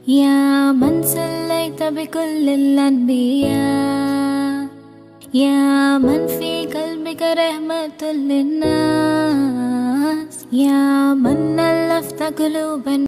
يا من سليت بكل الأنبياء، يا من في قلبك رحمة للناس، يا من ألفت قلوبا